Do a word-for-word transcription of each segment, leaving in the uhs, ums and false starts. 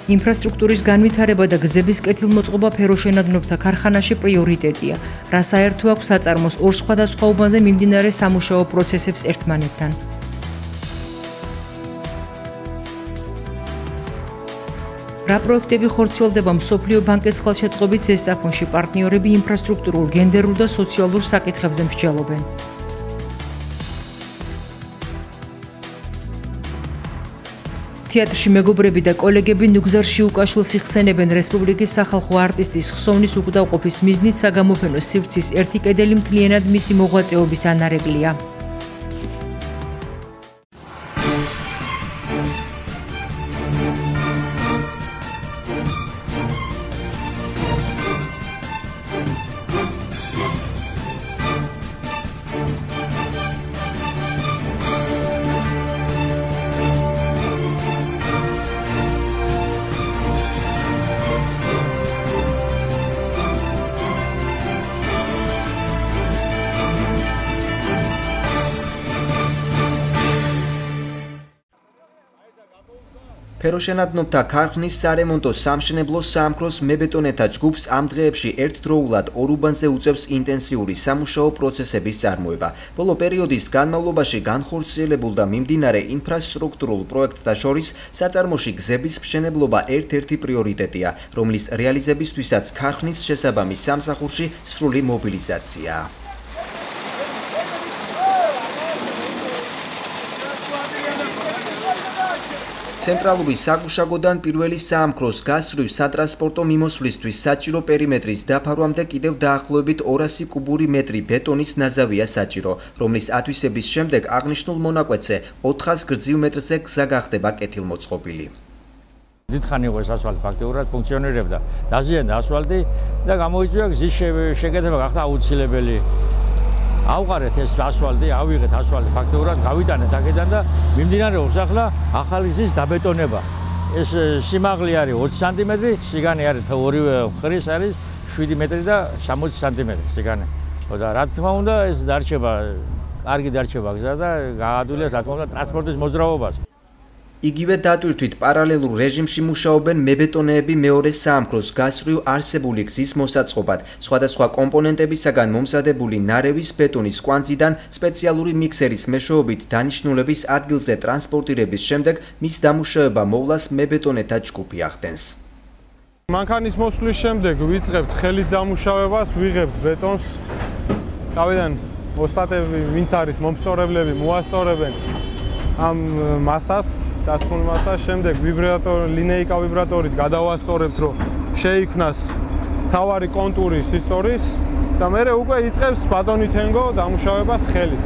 ინფრასტრუქტურის განვითარება და გზების კეთილმოწყობა ფეროშენადნობთა ქარხანაში პრიორიტეტია, რა საერთო აქვს საწარმოს ორ სხვადასხვა უბანზე მიმდინარე სამუშაო პროცესებს ერთმანეთთან. რა პროექტები ხორციელდება მსოფლიო ბანკის ხელშეწყობით ზესტაფონში პარტნიორები ინფრასტრუქტურულ, გენდერულ და სოციალურ საკითხებზე მსჯელობენ. თეატრში მეგობრები და კოლეგები ნუგზარ შიუკაშვილს იხსენებენ რესპუბლიკის სახალხო არტისტის ხსოვნის უკდავყოფის მიზნით საგამოფენო სივრცის ერთი კედელი მთლიანად მისი მოღვაწეობის ანარეკლია. ფეროშენადნობთა ქარხნის სარემონტო სამშენებლო საამქროს მებეტონეთა ჯგუფს ამ დღეებში ერთდროულად ორ უბანზე უწევს ინტენსიური სამუშაო პროცესების წარმოება. ბოლო პერიოდის განმავლობაში განხორციელებულ და მიმდინარე ინფრასტრუქტურულ პროექტთა შორის საწარმოში გზების მშენებლობა ერთ-ერთი პრიორიტეტია, რომლის რეალიზებისთვისაც ქარხნის შესაბამის სამსახურში სრული მობილიზაციაა. ცენტრალური საგუშაგოდან პირველი საამქროს გასწვრივ სატრანსპორტო მიმოსვლისთვის საჭირო პერიმეტრის დაფარვამდე კიდევ დაახლოებით ორასი კუბური მეტრი ბეტონის ნაზავია საჭირო, რომლის ათვისების შემდეგ აღნიშნულ მონაკვეთზე ოთხას გრძივ მეტრზე გზა გახდება კეთილმოწყობილი. დიდხანი იყო ეს ასფალტი ფაქტიურად ფუნქციონირებდა. დაზიანდა ასფალტი და გამოიწვია გზის შეკეთება გახდა აუცილებელი. ავყარეთ ეს ასფალტი, ავიღეთ ასფალტი ფაქტიურად, გავიტანეთ აქედან და მიმდინარეობს ახლა ახალი გზის დაბეტონება. ეს სიმაღლე არის ოცი სანტიმეტრი, სიგანე არის ორივე მხრის არის შვიდი მეტრი და სამოცი სანტიმეტრი სიგანე. და რა თქმა უნდა ეს დარჩება, კარგი დარჩება გზა და გაადვილებს რა თქმა უნდა ტრანსპორტის მოძრაობას. იგივე დატვირთვით პარალელურ რეჟიმში მუშაობენ მებეტონეები მეორე საამქროს გასწვრივ არსებული გზის მოსაწყობად, სხვადასხვა კომპონენტებისაგან მომზადებული ნარევის ბეტონის კვანძიდან სპეციალური მიქსერის მეშვეობით დანიშნულების ადგილზე ტრანსპორტირების შემდეგ მის დამუშავება მოვლას მებეტონეთა ჯგუფი ახდენს. მანქანის მოსვლის შემდეგ ვიწყებთ ხელით დამუშავებას, ვიღებთ ბეტონს. თავიდან ოსტატები, ვინც არის მომსწორებლები, მოასწორებენ ამ მასას, დასხმულ მასას, შემდეგ ვიბრატორი, ლინეიკა ვიბრატორით გადავასწორებთ, რომ შეიქმნას თავარი კონტური სისტორის და მერე უკვე იწყებს ბატონი თენგო დამუშავებას ხელით.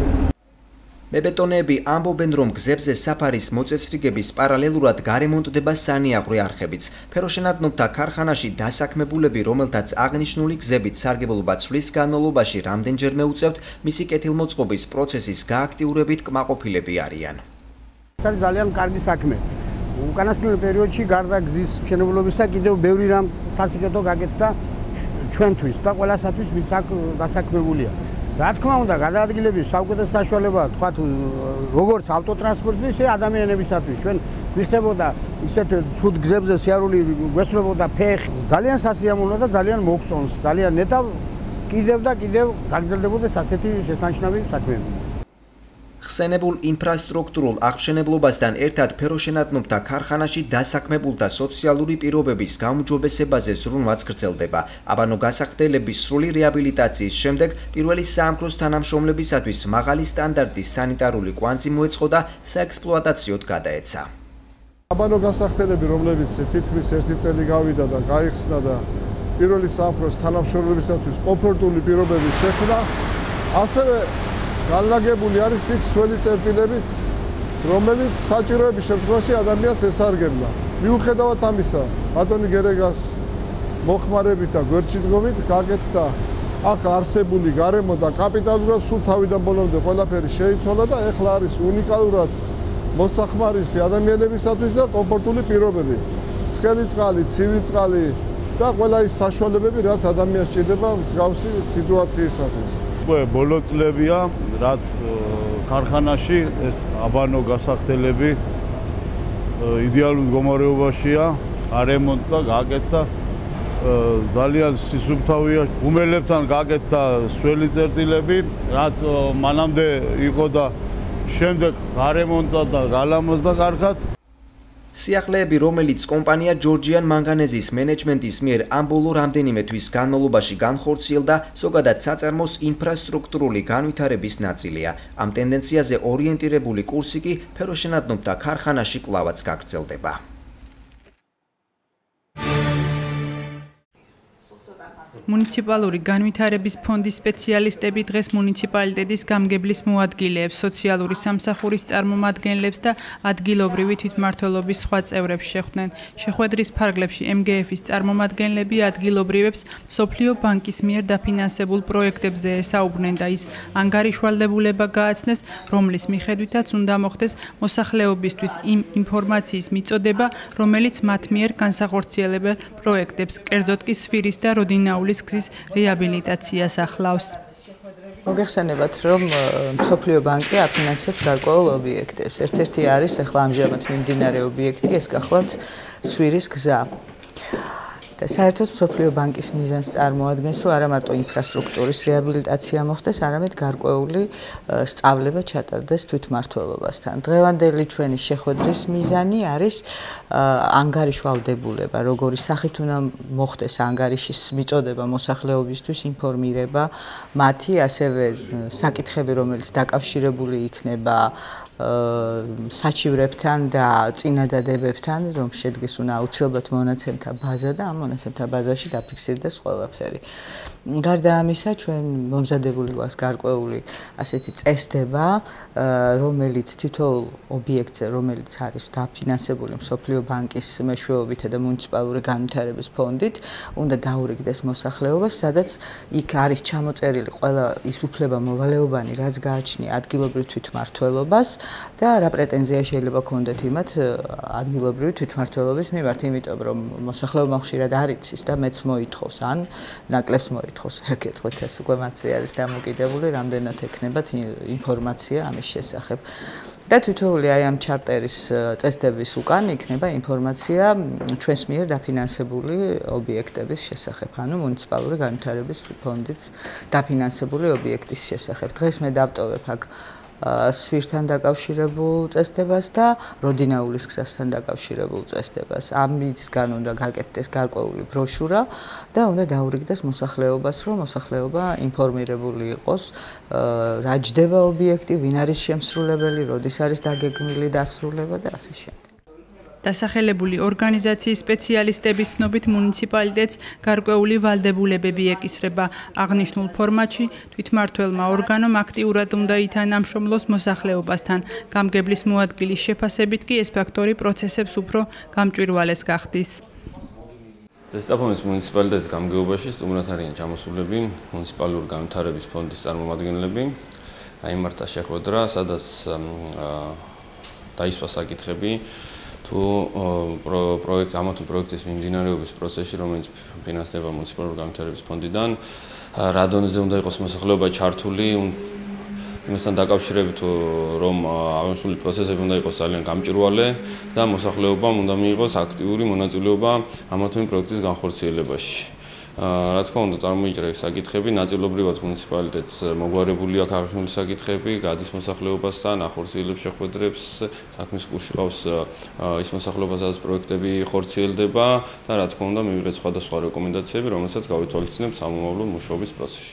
მებეტონეები ამბობენ, რომ გზებზე საფარის მოწესრიგების პარალელურად გარემონტდება სანიაღვრე არხებიც. ფეროშენადნობთა ქარხანაში დასაქმებულები, რომელთაც აღნიშნული გზებით სარგებლობა ცვლის განმავლობაში რამდენჯერმე უწევთ, მისი კეთილმოწყობის პროცესის გააქტიურებით კმაყოფილები არიან. ეს არის ძალიან კარგი საქმე. უკანასკნელ პერიოდში გარდა გზის მშენებლობისა კიდევ ბევრი რამ სასიკეთო გაკეთდა ჩვენთვის და ყველასათვის, ვინც აქ დასაქმებულია. რა თქმა უნდა, გადაადგილების საუკეთესო საშუალებაა, თქვათ, როგორც ავტოტრანსპორტზე, ისე ადამიანებისათვის. ჩვენ ვიხდებოდა ისეთ ცუდ გზებზე სიარული გვესწრებოდა ფეხი. ძალიან სასიამოვნო და ძალიან მოგწონს. ძალიან ნეტავ კიდევ და კიდევ გაგრძელდებოდეს ასეთი შესანიშნავი საქმეები. ხსენებულ ინფრასტრუქტურულ აღმშენებლობასთან ერთად ფეროშენადნობთა ქარხანაში დასაქმებულთა სოციალური პირობების გაუმჯობესებაზე ზრუნვაც გრძელდება. აბანო გასახდელების სრული რეაბილიტაციის შემდეგ პირველი საამქროს თანამშრომლებისათვის მაღალი სტანდარტის სანიტარული კვანძი მოეწყო და საექსპლუატაციოდ გადაეცა. აბანო გასახდელები, რომლებიც თითქმის ერთი წელი გავიდა და გაიხსნა და პირველი საამქროს თანამშრომლებისათვის კომფორტული პირობების შექმნა, ასევე განლაგებული არის იქ სველი წერტილებით, რომელიც საჭიროების შემთხვევაში ადამიანს ესარგებლა. მიუხედავად ამისა, ბატონი გერეგას მოხმარებით და გვერდჩიტყობით გაკეთდა აქ არსებული გარემო და კაპიტალურად სულ თავიდან ბოლომდე ყველაფერი შეიცვალა და ეხლა არის უნიკალურად მოსახმარისი ადამიანებისათვის და კომფორტული პირობები. ცხელი წყალი, ცივი წყალი და ყველა ის საშუალებები, რაც ადამიანს სჭირდება მსგავსი სიტუაციისათვის. ბოლო წლებია, რაც ქარხანაში ეს აბანო გასახდელები იდეალურ მდგომარეობაშია. გარემონტა გაკეთდა ძალიან სისუფთავია უმერლებთან გაკეთდა სველი წერტილები რაც მანამდე იყო და შემდეგ გარემონტა და გალამაზდა კარგად სიახლეები, რომელიც კომპანია ჯორჯიან მანგანეზის მენეჯმენტის მიერ ამ ბოლო რამდენიმე თვის განმავლობაში განხორციელდა, ზოგადად საწარმოს ინფრასტრუქტურული განვითარების ნაწილია. ამ ტენდენციაზე ორიენტირებული კურსი კი ფეროშენადნობთა ქარხანაში კვლავაც გაგრძელდება. მუნიციპალური განვითარების ფონდის სპეციალისტები დღეს მუნიციპალიტეტის გამგებლის მოადგილეებს, სოციალური სამსახურის წარმომადგენლებს და ადგილობრივი თვითმმართველობის სხვა წევრებს შეხვდნენ. შეხვედრის ფარგლებში ემ გე ეფ-ის წარმომადგენლები ადგილობრივებს მსოფლიო ბანკის მიერ დაფინანსებულ პროექტებზე ესაუბრნენ და ის ანგარიშვალდებულება გააცნეს, რომლის მიხედვითაც უნდა მოხდეს მოსახლეობისთვის იმ ინფორმაციის მიწოდება, რომელიც მათ მიერ განსახორციელებელ პროექტებს, კერძოდ კი სფირის და როდინაულის გზის რეაბილიტაციას ახლავს. მოგეხსენებათ, რომ მსოფლიო ბანკი აფინანსებს გარკვეულ ობიექტებს. ერთ-ერთი არის ახლა ამჟამად მიმდინარე ობიექტი, ეს გახლავთ სვირის გზა. და საერთოდ მსოფლიო ბანკის მიზანს წარმოადგენს, რომ არა მარტო ინფრასტრუქტურის რეაბილიტაცია მოხდეს, არამედ გარკვეული სწავლება ჩატარდეს თვითმმართველობასთან. დღევანდელი ჩვენი შეხვედრის მიზანი არის ანგარიშვალდებულება, როგორი სახით უნდა მოხდეს ანგარიშის მიწოდება მოსახლეობისთვის, ინფორმირება მათი, ასევე საკითხები, რომელიც დაკავშირებული იქნება საჩივრებთან და წინადადებებთან, რომ შედგეს უნდა აუცილებლად მონაცემთა ბაზა და ამ მონაცემთა ბაზაში დაფიქსირდეს ყველაფერი. გარდა ამისა, ჩვენ მომზადებული გვაქვს გარკვეული ასეთი წესდება, რომელიც თითოეულ ობიექტზე, რომელიც არის დაფინანსებული მსოფლიო ბანკის მეშვეობით და მუნიციპალური განვითარების ფონდით, უნდა დაურიგდეს მოსახლეობას, სადაც იქ არის ჩამოწერილი ყველა ის უფლება მოვალეობანი, რაც გააჩნია ადგილობრივ თვითმმართველობას და რა პრეტენზია შეიძლება ქონდეთ იმათ ადგილობრივი თვითმმართველობის მიმართ, იმიტომ რომ მოსახლეობა ხშირად არ იცის და მეც მოითხოვს, ან ნაკლებს მოითხოვს, ეკითხოთ ეს უკვე მათზე არის დამოკიდებული, რამდენად ექნებათ ინფორმაცია ამის შესახებ. და თითოეული აი ამ ჩარტერის წესდების უკან იქნება ინფორმაცია ჩვენს მიერ დაფინანსებული ობიექტების შესახებ, ანუ მუნიციპალური განვითარების ფონდით დაფინანსებული ობიექტის შესახებ. დღეს მე დავტოვებ აქ სვირთან დაკავშირებულ წესდებას და როდინაულის გზასთან დაკავშირებულ წესდებას. ამისგან უნდა გაკეთდეს გარკვეული ბროშურა და უნდა დაურიგდეს მოსახლეობას, რომ მოსახლეობა ინფორმირებული იყოს, რა ჯდება ობიექტი, ვინ არის შემსრულებელი, როდის არის დაგეგმილი დასრულება და ასე შემდეგ. დასახელებული ორგანიზაციის სპეციალისტების ცნობით მუნიციპალიტეტს გარკვეული ვალდებულებები ეკისრება. აღნიშნულ ფორმატში თვითმმართველმა ორგანომ აქტიურად უნდა ითანამშრომლოს მოსახლეობასთან. გამგებლის მოადგილის შეფასებით კი ეს ფაქტორი პროცესებს უფრო გამჭვირვალეს გახდის. ზესტაფონის მუნიციპალიტეტის გამგეობაში სტუმრად არიან ჩამოსულები მუნიციპალური განვითარების ფონდის წარმომადგენლები. აიმართა შეხვედრა, სადაც დაისვა საკითხები თუ პროექტ ამა თუ პროექტის მიმდინარეობის პროცესში, რომელიც ფინანსდება მუნიციპალური განვითარების ფონდიდან, რა დონეზე უნდა იყოს მოსახლეობა ჩართული, იმასთან დაკავშირებით, რომ აღნიშნული პროცესები უნდა იყოს ძალიან გამჭვირვალე და მოსახლეობამ უნდა მიიღოს აქტიური მონაწილეობა ამა თუ იმ პროექტის განხორციელებაში. რა თქმა უნდა, წარმოიჭრა ეს საკითხები, ნაწილობრივად მუნიციპალიტეტს მოგვარებული აქვს აღნიშნული საკითხები, გადის მოსახლეობასთან, ახორციელებს შეხვედრებს, საქმის კურსში ყავს ის მოსახლეობა, სადაც პროექტები ხორციელდება და რა თქმა უნდა, მივიღეთ სხვადასხვა რეკომენდაციები, რომელსაც გავითვალისწინებთ სამომავლო მუშაობის პროცესში.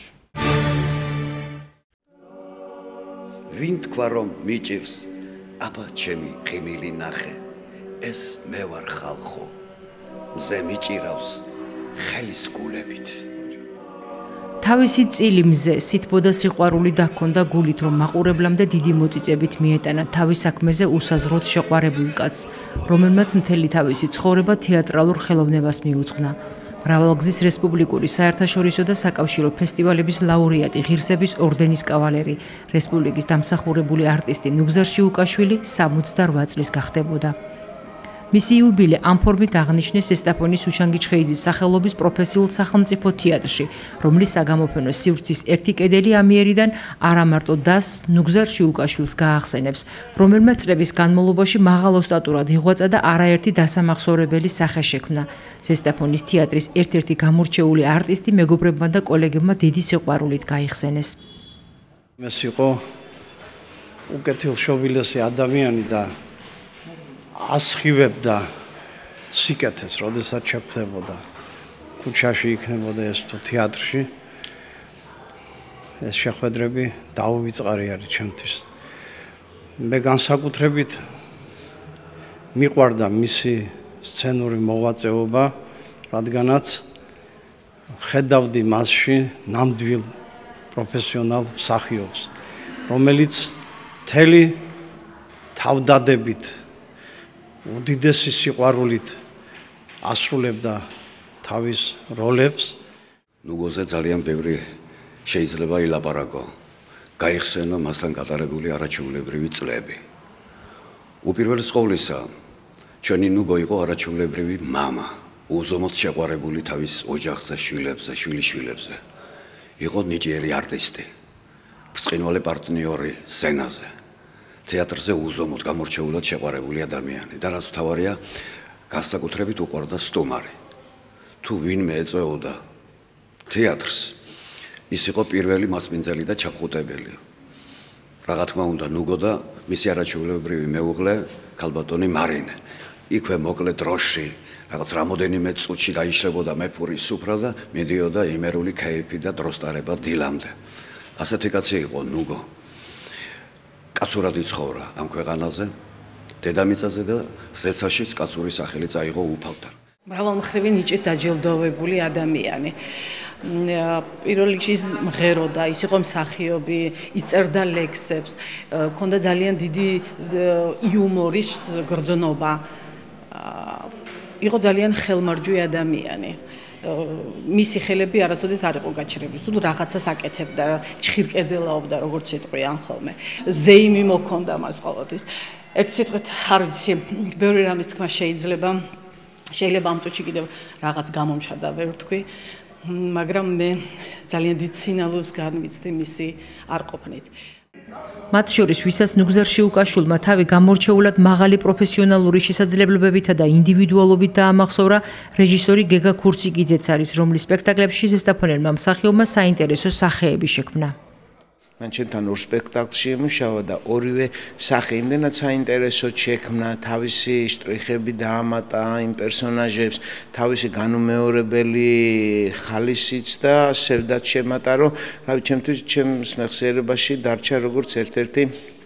ვინ თქვა რომ მიჭირს, აბა ჩემი ღიმილი ნახე, ეს მე ვარ ხალხო, მზე მიჭირავს ხელის გულებით. თავისი წილი მზე სითბოდა სიყვარული დაქონდა გულით, რომ მაყურებლამდე დიდი მოწიწებით მიეტანა თავის საქმეზე უსაზღროდ შეყვარებულ კაცს, რომელმაც მთელი თავისი ცხოვრება თეატრალურ ხელოვნებას მიუძღვნა. მრავალგზის რესპუბლიკური საერთაშორისო და საკავშირო ფესტივალების ლაურეატი, ღირსების ორდენის კავალერი, რესპუბლიკის დამსახურებული არტისტი ნუგზარ შიუკაშვილი სამოცდარვა წლის გახდებოდა. მისი იუბილე ამ ფორმით აღნიშნეს ზესტაფონის უჩანგი ჩხეიძის სახელობის პროფესიულ სახელმწიფო თეატრში, რომლის საგამოფენო სივრცის ერთი კედელი ამიერიდან არა მარტო დასს ნუგზარ შიუკაშვილს გაახსენებს, რომელმაც წლების განმავლობაში მაღალ ოსტატურად იღვაწა და არაერთი დასამახსოვრებელი სახე შექმნა. ზესტაფონის თეატრის ერთ-ერთი გამორჩეული არტისტი მეგობრებმა და კოლეგებმა დიდი სიყვარულით გაიხსენეს. ეს იყო უკეთილშობილესი ადამიანი და ასხივებდა სიკეთეს, როდესაც შეხვდებოდა ქუჩაში იქნებოდა ეს თუ თეატრში. ეს შეხვედრები დაუვიწყარი არის ჩემთვის. მე განსაკუთრებით მიყვარდა მისი სცენური მოღვაწეობა, რადგანაც ხედავდი მასში ნამდვილ პროფესიონალ მსახიობს, რომელიც მთელი თავდადებით, უდიდესი სიყვარულით ასრულებდა თავის როლებს. ნუგოზე ძალიან ბევრი შეიძლება ილაპარაკო, გაიხსენო მასთან გატარებული არაჩვეულებრივი წლები. უპირველეს ყოვლისა, ჩვენი ნუგო იყო არაჩვეულებრივი მამა, უზომოდ შეყვარებული თავის ოჯახზე, შვილებზე, შვილიშვილებზე. იყო ნიჭიერი არტისტი, ბრწყინვალე პარტნიორი სცენაზე, თეატრზე უზომოდ გამორჩეულად შეყვარებული ადამიანი და რაც მთავარია, განსაკუთრებით უყვარდა სტუმარი. თუ ვინმე ეწეოდა თეატრს, ის იყო პირველი მასპინძელი და ჩაფხუტებელი. რა თქმა უნდა, ნუგო და მისი არაჩვეულებრივი მეუღლე, ქალბატონი მარინე. იქვე მოკლე დროში, რაღაც რამოდენიმე წუთში გაიშლებოდა მეფური სუფრა და მიდიოდა იმერული ქეიფი და დროსტარება დილამდე. ასეთი კაცი იყო ნუგო. კაცურად იცხოვრა ამ ქვეყანაზე, დედამიწაზე და ზეცაშიც კაცური სახელი წაიღო უფალთან. მრავალმხრივი ნიჭით დაჯილდოვებული ადამიანი. პირველ რიგში მღეროდა, ის იყო მსახიობი, ის წერდა ლექსებს, ჰქონდა ძალიან დიდი იუმორის გრძნობა. იყო ძალიან ხელმარჯვე ადამიანი. მისი ხელები არასოდეს არ იყო გაჩერებული, სულ რაღაცას აკეთებდა, ჩხირკედელაობდა, როგორც იტყვიან ხოლმე. ზეიმი მოქონდა მას ყოველთვის. ერთ სიტყვით არ ვიცი, ბევრი რამის თქმა შეიძლება, შეიძლება ამ წუთში კიდევ რაღაც გამომჩადა, ვერ ვთქვი, მაგრამ მე ძალიან დიდ სინალოს განვიცდი მისი არყოფნით. მათ შორის, ვისაც ნუგზარ შიუკაშვილმა თავი გამორჩეულად მაღალი პროფესიონალური შესაძლებლობებითა და ინდივიდუალობით დაამახსოვრა, რეჟისორი გეგა ქურციკიძეც არის, რომლის სპექტაკლებში ზესტაფონელმა მსახიობმა საინტერესო სახეები შექმნა. მან ჩემთან ორ სპექტაკლში ემუშავა და ორივე სახე იმდენად საინტერესოდ შექმნა, თავისი შტრიხები დაამატა იმ პერსონაჟებს, თავისი განუმეორებელი ხალისიც და სევდაც შემატა, რომ რავი, ჩემთვის ჩემს მეხსიერებაში დარჩა როგორც ერთ-ერთი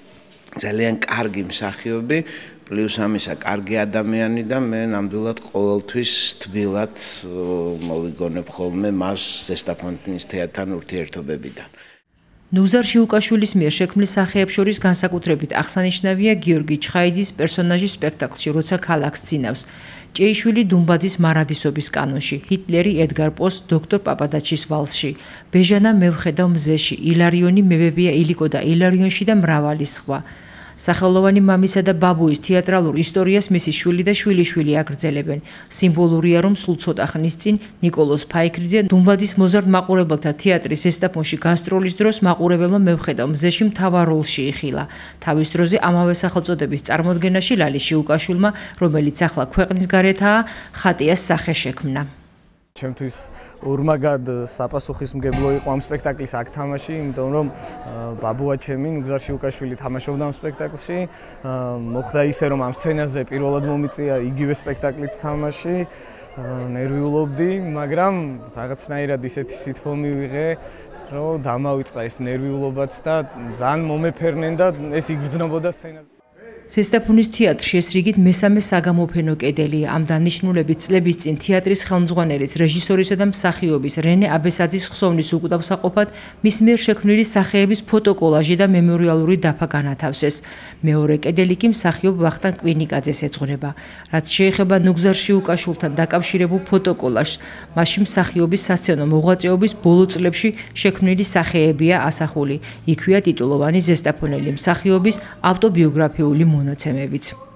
ძალიან კარგი მსახიობი, პლუს ამისა კარგი ადამიანი და მე ნამდვილად ყოველთვის თბილად მოვიგონებ ხოლმე მას ზესტაფონის თეატრთან ურთიერთობებიდან. ნუგზარ შიუკაშვილის მიერ შექმნილ სახეებს შორის განსაკუთრებით აღსანიშნავია გიორგი ჩხაიძის პერსონაჟი სპექტაკლში, როცა ქალაქს წინავს, ჭეიშვილი დუმბაძის მარადისობის კანონში, ჰიტლერი ედგარ პოს დოქტორ პაპადაჩის ვალსში, ბეჟანა მევხედავ მზეში, ილარიონი მევებია ილიკო და ილარიონში და მრავალი სხვა. სახელოვანი მამისა და ბაბუის თეატრალურ ისტორიას მისი შვილი და შვილიშვილი აგრძელებენ. სიმბოლურია, რომ სულ ცოტა ხნის წინ ნიკოლოზ ფაიქრიძე დუმბაძის მოზარდ მაყურებელთა თეატრის ზესტაფონში გასტროლის დროს მაყურებელმა მევხედავ მზეში მთავარ როლში იხილა. თავის დროზე ამავე სახელწოდების წარმოდგენაში ლალი შიუკაშვილმა, რომელიც ახლა ქვეყნის გარეთაა, ხატიას სახე შექმნა. ჩემთვის ორმაგად საპასუხისმგებლო იყო ამ სპექტაკლის აქ თამაში, იმიტომ რომ ბაბუა ჩემი ნუგზარ შიუკაშვილი თამაშობდა ამ სპექტაკლში. მოხდა ისე, რომ ამ სცენაზე პირველად მომიწია იგივე სპექტაკლით თამაში. ნერვიულობდი, მაგრამ რაღაცნაირად ისეთი სითბო მივიღე, რომ დამავიწყა ეს ნერვიულობაც და ძალიან მომეფერნენ და ეს იგრძნობოდა სცენაზე. ზესტაფონის თეატრში ეს რიგით მესამე საგამოფენო კედელია. ამ დანიშნულებით წლების წინ თეატრის ხელმძღვანელის, რეჟისორისა და მსახიობის რენე აბესაძის ხსოვნის უკვდავსაყოფად მის მიერ შექმნილი სახეების ფოტოკოლაჟი და მემორიალური დაფა განათავსეს. მეორე კედელი კი მსახიობ ვახტანგ კვინიკაძეს ეძღვნება. რაც შეეხება ნუგზარ შიუკაშვილთან დაკავშირებულ ფოტოკოლაჟს, მასში მსახიობის სასცენო მოღვაწეობის ბოლო წლებში შექმნილი სახეებია ასახული. იქვეა ტიტულოვანი ზესტაფონელი მსახიობის ავტობიოგრაფიული მონაცემებიც.